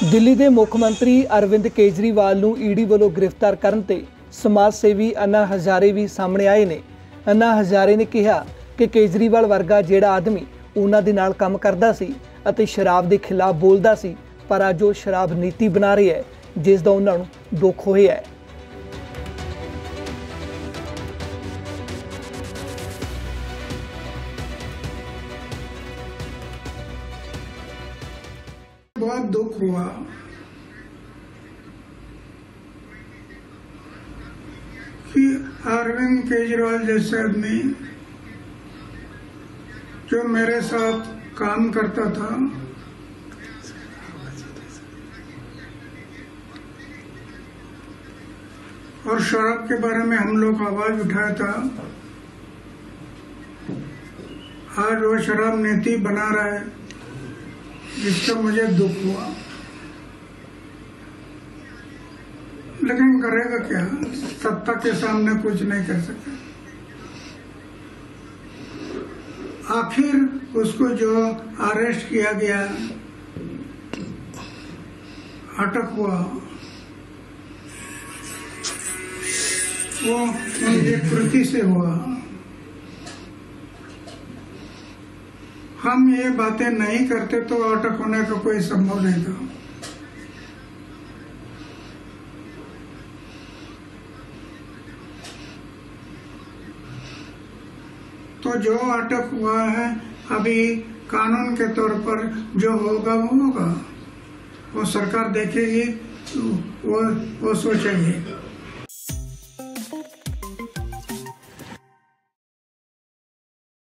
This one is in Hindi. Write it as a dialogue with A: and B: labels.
A: दिल्ली के मुख मंत्री अरविंद केजरीवाल नूं ईडी वालों गिरफ्तार करन ते समाज सेवी अन्ना हजारे भी सामने आए ने। अन्ना हजारे ने कहा कि केजरीवाल वर्गा जिहड़ा आदमी उन्हां दे नाल काम करदा सी अते शराब के खिलाफ बोलदा सी, पर अज वो शराब नीति बना रही है, जिस दा उन्हां नूं दुख होया है।
B: बहुत दुख हुआ कि अरविंद केजरीवाल जैसे आदमी जो मेरे साथ काम करता था और शराब के बारे में हम लोग आवाज उठाया था, आज वो शराब नीति बना रहा है, जिसका मुझे दुख हुआ। लेकिन करेगा क्या, सत्ता के सामने कुछ नहीं कर सकता। आखिर उसको जो अरेस्ट किया गया, अटक हुआ, वो उनकी कृति से हुआ। हम ये बातें नहीं करते तो अटक होने का कोई संभव नहीं था। तो जो अटक हुआ है, अभी कानून के तौर पर जो होगा वो होगा, वो सरकार देखेगी, वो सोचेगी।